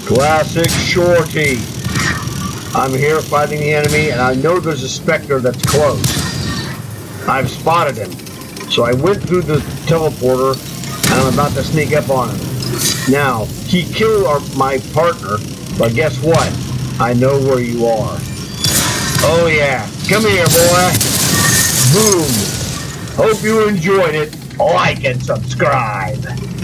Classic Shorty. I'm here fighting the enemy, and I know there's a Spectre that's close. I've spotted him. So I went through the teleporter, and I'm about to sneak up on him. Now, he killed my partner, but guess what? I know where you are. Oh yeah, come here, boy. Boom. Hope you enjoyed it. Like and subscribe.